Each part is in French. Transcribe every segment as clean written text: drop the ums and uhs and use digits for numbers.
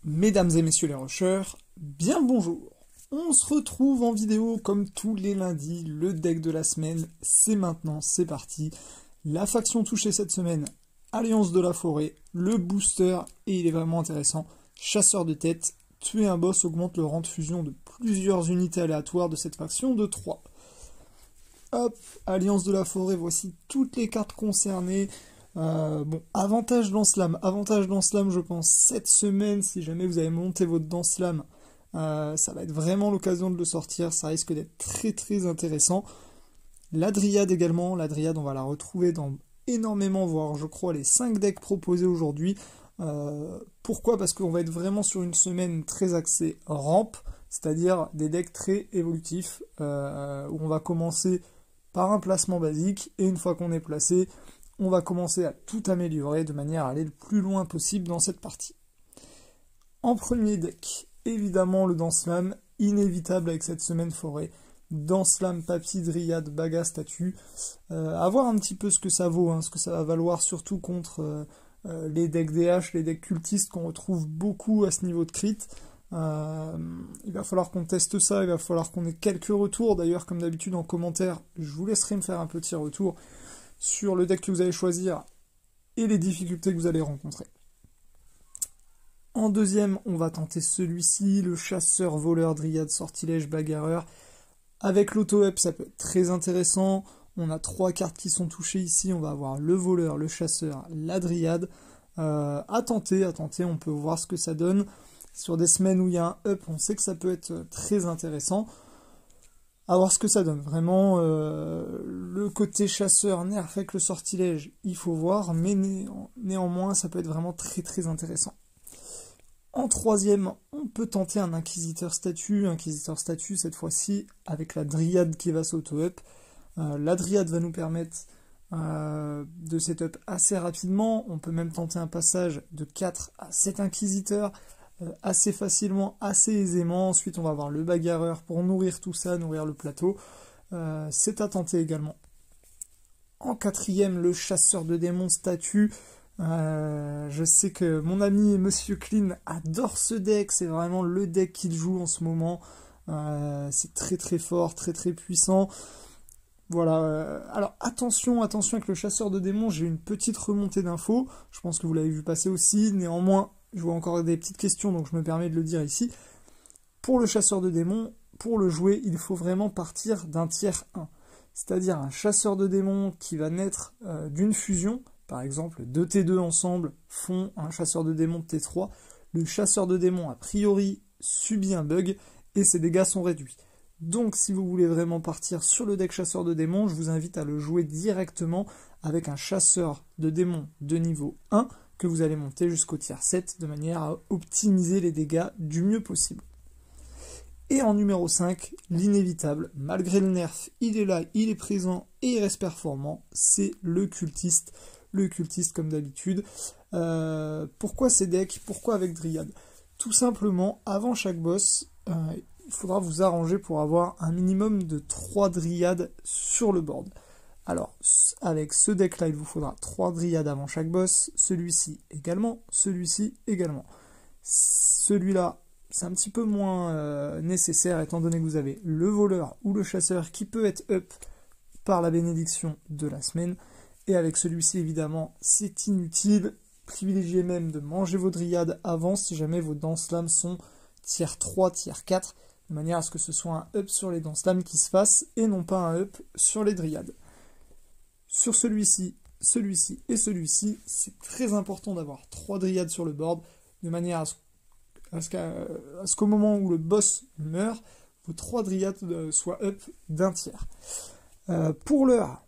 Mesdames et messieurs les rushers, bien le bonjour. On se retrouve en vidéo comme tous les lundis, le deck de la semaine, c'est maintenant, c'est parti. La faction touchée cette semaine, Alliance de la Forêt, le booster, et il est vraiment intéressant, chasseur de tête, tuer un boss augmente le rang de fusion de plusieurs unités aléatoires de cette faction de 3. Hop, Alliance de la Forêt, voici toutes les cartes concernées. Bon, avantage dans Slam, je pense, cette semaine, si jamais vous avez monté votre dans Slam, ça va être vraiment l'occasion de le sortir, ça risque d'être très très intéressant. La Dryade également, la Dryade on va la retrouver dans énormément, voire je crois les 5 decks proposés aujourd'hui. Pourquoi? Parce qu'on va être vraiment sur une semaine très axée rampe, c'est-à-dire des decks très évolutifs, où on va commencer par un placement basique, et une fois qu'on est placé, on va commencer à tout améliorer de manière à aller le plus loin possible dans cette partie. En premier deck, évidemment le Danslam, inévitable avec cette semaine forêt. Danslam, Papy, Dryade, Baga, Statue. À voir un petit peu ce que ça vaut, hein, ce que ça va valoir surtout contre les decks DH, les decks cultistes qu'on retrouve beaucoup à ce niveau de crit. Il va falloir qu'on teste ça, il va falloir qu'on ait quelques retours. D'ailleurs, comme d'habitude en commentaire, je vous laisserai me faire un petit retour sur le deck que vous allez choisir et les difficultés que vous allez rencontrer. En deuxième, on va tenter celui-ci, le chasseur, voleur, dryade, sortilège, bagarreur. Avec l'auto-up, ça peut être très intéressant. On a 3 cartes qui sont touchées ici. On va avoir le voleur, le chasseur, la dryade. À tenter, on peut voir ce que ça donne. Sur des semaines où il y a un up, on sait que ça peut être très intéressant. À voir ce que ça donne. Vraiment, le côté chasseur nerf avec le sortilège, il faut voir, mais néanmoins, ça peut être vraiment très très intéressant. En troisième, on peut tenter un inquisiteur statue cette fois-ci, avec la dryade qui va s'auto-up. La dryade va nous permettre de setup assez rapidement. On peut même tenter un passage de 4 à 7 inquisiteurs, assez facilement, assez aisément. Ensuite, on va avoir le bagarreur pour nourrir tout ça, nourrir le plateau. C'est à tenter également. En quatrième, le chasseur de démons statue. Je sais que mon ami Monsieur Clean adore ce deck. C'est vraiment le deck qu'il joue en ce moment. C'est très très fort, très très puissant. Voilà. Alors attention avec le chasseur de démons. J'ai une petite remontée d'infos. Je pense que vous l'avez vu passer aussi. Néanmoins, je vois encore des petites questions, donc je me permets de le dire ici. Pour le chasseur de démons, pour le jouer, il faut vraiment partir d'un tiers 1. C'est-à-dire un chasseur de démons qui va naître d'une fusion. Par exemple, 2 T2 ensemble font un chasseur de démons de T3. Le chasseur de démons, a priori, subit un bug et ses dégâts sont réduits. Donc, si vous voulez vraiment partir sur le deck chasseur de démons, je vous invite à le jouer directement avec un chasseur de démons de niveau 1 que vous allez monter jusqu'au tier 7 de manière à optimiser les dégâts du mieux possible. Et en numéro 5, l'inévitable, malgré le nerf, il est là, il est présent et il reste performant, c'est le cultiste. Le cultiste comme d'habitude. Pourquoi ces decks? Pourquoi avec Dryade? Tout simplement, avant chaque boss, il faudra vous arranger pour avoir un minimum de 3 Dryades sur le board. Alors, avec ce deck-là, il vous faudra 3 Dryades avant chaque boss, celui-ci également, celui-ci également. Celui-là, c'est un petit peu moins nécessaire, étant donné que vous avez le voleur ou le chasseur qui peut être up par la bénédiction de la semaine. Et avec celui-ci, évidemment, c'est inutile. Privilégiez même de manger vos dryades avant si jamais vos Danslam sont tier 3, tier 4, de manière à ce que ce soit un up sur les Danslam qui se fasse et non pas un up sur les dryades. Sur celui-ci, celui-ci et celui-ci, c'est très important d'avoir 3 dryades sur le board, de manière à ce qu'au moment où le boss meurt, vos 3 dryades soient up d'un tiers. Pour l'heure,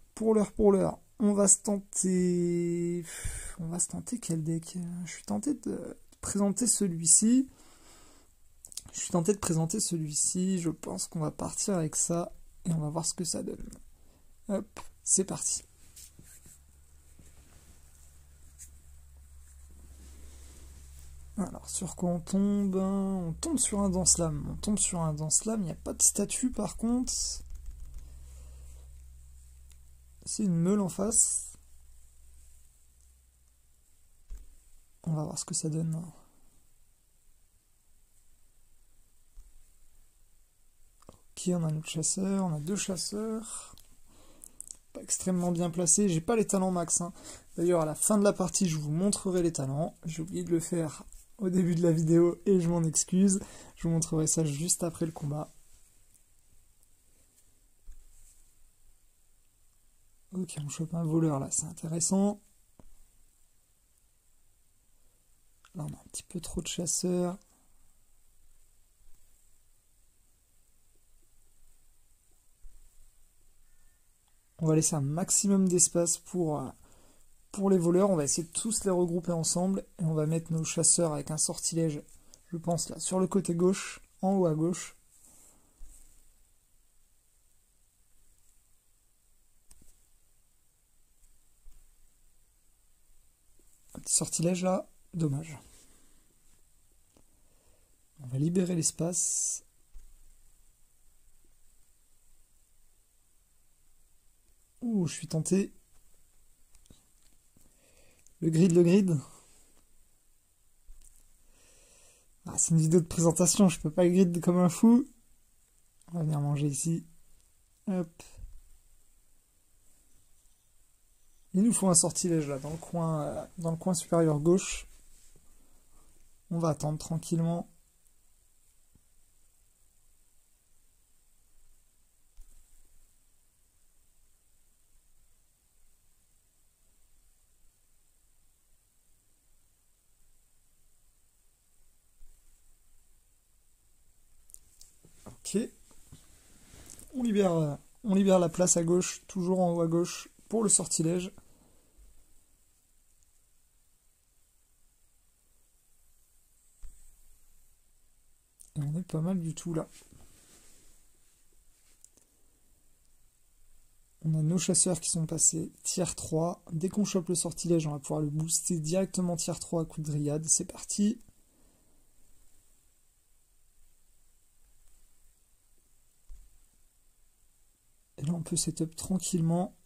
on va se tenter quel deck? Je suis tenté de présenter celui-ci. Je pense qu'on va partir avec ça et on va voir ce que ça donne. Hop, c'est parti. Alors, sur quoi on tombe? On tombe sur un Danslam. Il n'y a pas de statue par contre. C'est une meule en face. On va voir ce que ça donne. Ok, on a notre chasseur, on a 2 chasseurs. Pas extrêmement bien placés, j'ai pas les talents max, hein. D'ailleurs, à la fin de la partie, je vous montrerai les talents. J'ai oublié de le faire au début de la vidéo et je m'en excuse. Je vous montrerai ça juste après le combat. Ok, on chope un voleur là, c'est intéressant. Là, on a un petit peu trop de chasseurs. On va laisser un maximum d'espace pour les voleurs. On va essayer de tous les regrouper ensemble. Et on va mettre nos chasseurs avec un sortilège, je pense, là, sur le côté gauche, en haut à gauche. Un petit sortilège là, dommage. On va libérer l'espace. Ouh, je suis tenté. Le grid. Ah, c'est une vidéo de présentation, je peux pas grid comme un fou. On va venir manger ici. Hop. Il nous faut un sortilège là, dans le coin supérieur gauche. On va attendre tranquillement. Ok. On libère la place à gauche, toujours en haut à gauche, pour le sortilège. Et on est pas mal du tout là. On a nos chasseurs qui sont passés tier 3. Dès qu'on chope le sortilège, on va pouvoir le booster directement tier 3 à coup de dryade. C'est parti. Et là, on peut setup tranquillement.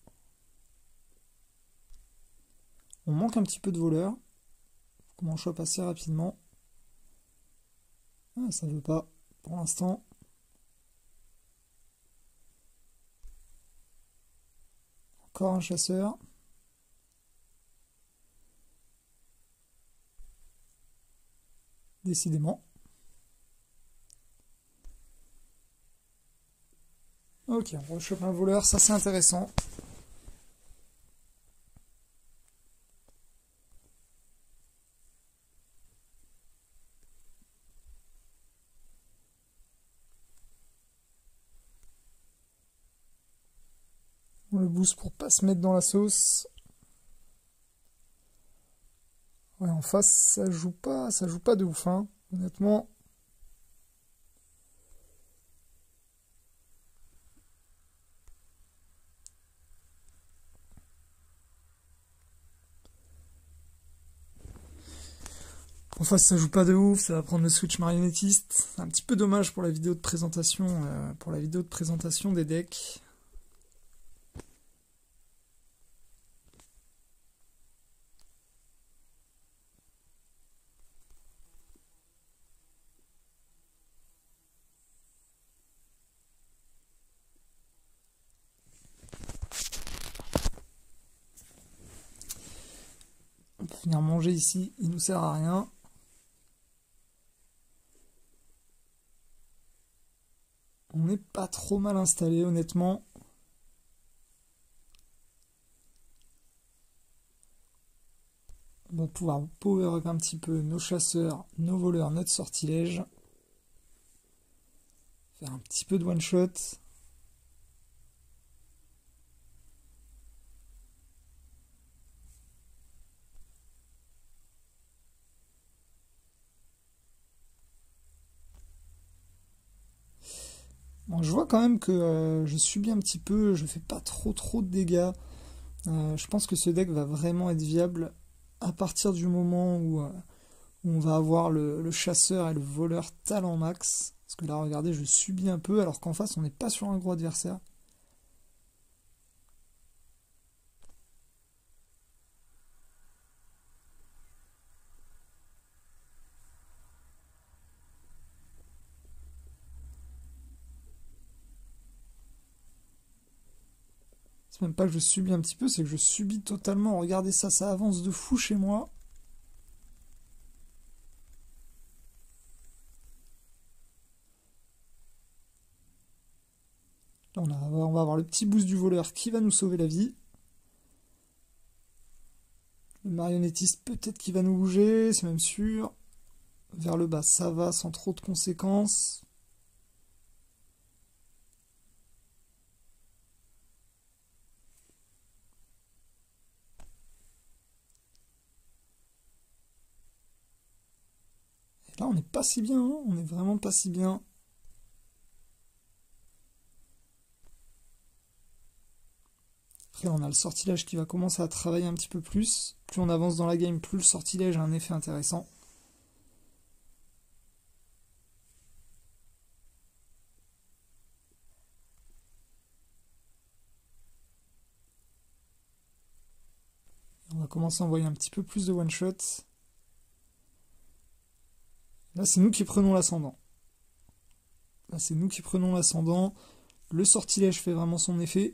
On manque un petit peu de voleurs. Faut qu'on en chope assez rapidement. Ah, ça veut pas pour l'instant. Encore un chasseur. Décidément. Ok, on rechoppe un voleur, ça c'est intéressant. On le booste pour pas se mettre dans la sauce. Ouais, en face, ça joue pas de ouf, hein, honnêtement. En face, ça joue pas de ouf, ça va prendre le switch marionnettiste. C'est un petit peu dommage pour la vidéo de présentation, des decks. On peut venir manger ici, il nous sert à rien. On n'est pas trop mal installé, honnêtement. On va pouvoir power up un petit peu nos chasseurs, nos voleurs, notre sortilège. Faire un petit peu de one shot. Bon, je vois quand même que je subis un petit peu, je fais pas trop de dégâts. Je pense que ce deck va vraiment être viable à partir du moment où on va avoir le chasseur et le voleur talent max. Parce que là, regardez, je subis un peu, alors qu'en face, on n'est pas sur un gros adversaire. C'est même pas que je subis un petit peu, c'est que je subis totalement. Regardez ça, ça avance de fou chez moi. Là, on va avoir le petit boost du voleur qui va nous sauver la vie. Le marionnettiste, peut-être qu'il va nous bouger, c'est même sûr. Vers le bas, ça va sans trop de conséquences. Et là, on n'est pas si bien, hein, on n'est vraiment pas si bien. Après, on a le sortilège qui va commencer à travailler un petit peu plus. Plus on avance dans la game, plus le sortilège a un effet intéressant. On va commencer à envoyer un petit peu plus de one-shot. Là, c'est nous qui prenons l'ascendant. Là, c'est nous qui prenons l'ascendant. Le sortilège fait vraiment son effet.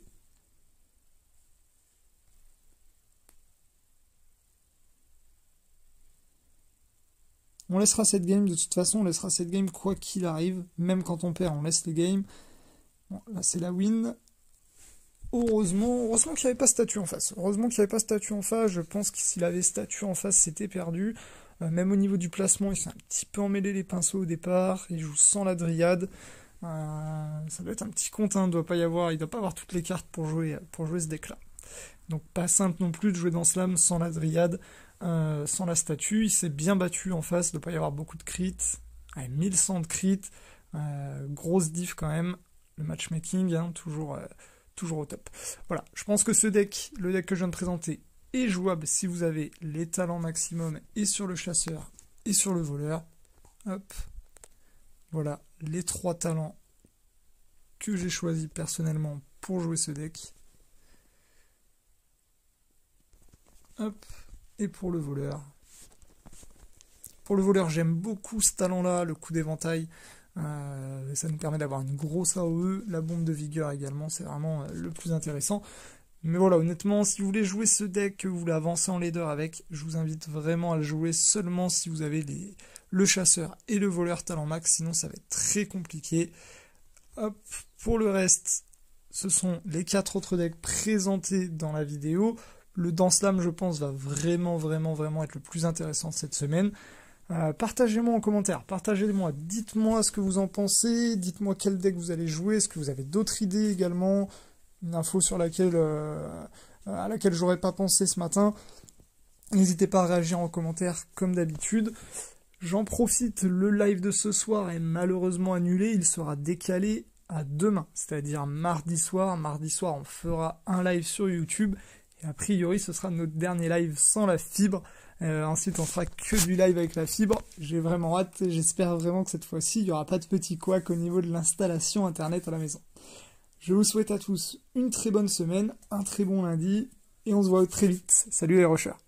On laissera cette game, de toute façon, on laissera cette game quoi qu'il arrive. Même quand on perd, on laisse les games. Bon, là, c'est la win. Heureusement qu'il n'y avait pas statue en face. Heureusement qu'il n'y avait pas statue en face. Je pense que s'il avait statue en face, c'était perdu. Même au niveau du placement, il s'est un petit peu emmêlé les pinceaux au départ. Il joue sans la dryade. Ça doit être un petit compte, hein. Il ne doit pas avoir toutes les cartes pour jouer ce deck-là. Donc pas simple non plus de jouer dans Slam sans la dryade, sans la statue. Il s'est bien battu en face, il ne doit pas y avoir beaucoup de crits. 1100 de crits, grosse diff quand même. Le matchmaking, hein, toujours au top. Voilà, je pense que ce deck, le deck que je viens de présenter, est jouable si vous avez les talents maximum et sur le chasseur et sur le voleur. Hop. Voilà les 3 talents que j'ai choisis personnellement pour jouer ce deck. Hop. Et pour le voleur. Pour le voleur, j'aime beaucoup ce talent-là, le coup d'éventail. Ça nous permet d'avoir une grosse AOE, la bombe de vigueur également, c'est vraiment le plus intéressant. Mais voilà, honnêtement, si vous voulez jouer ce deck, que vous voulez avancer en leader avec, je vous invite vraiment à le jouer seulement si vous avez le chasseur et le voleur talent max, sinon ça va être très compliqué. Hop, pour le reste, ce sont les 4 autres decks présentés dans la vidéo. Le Dance Slam, je pense, va vraiment être le plus intéressant cette semaine. Partagez-moi en commentaire, partagez-moi, dites-moi ce que vous en pensez, dites-moi quel deck vous allez jouer, est-ce que vous avez d'autres idées également, une info sur à laquelle j'aurais pas pensé ce matin. N'hésitez pas à réagir en commentaire comme d'habitude. J'en profite, le live de ce soir est malheureusement annulé, il sera décalé à demain, c'est-à-dire mardi soir. Mardi soir, on fera un live sur YouTube, et a priori, ce sera notre dernier live sans la fibre. Ensuite, on fera que du live avec la fibre. J'ai vraiment hâte, j'espère vraiment que cette fois-ci, il n'y aura pas de petit couac au niveau de l'installation internet à la maison. Je vous souhaite à tous une très bonne semaine, un très bon lundi, et on se voit très vite. Salut les rushers!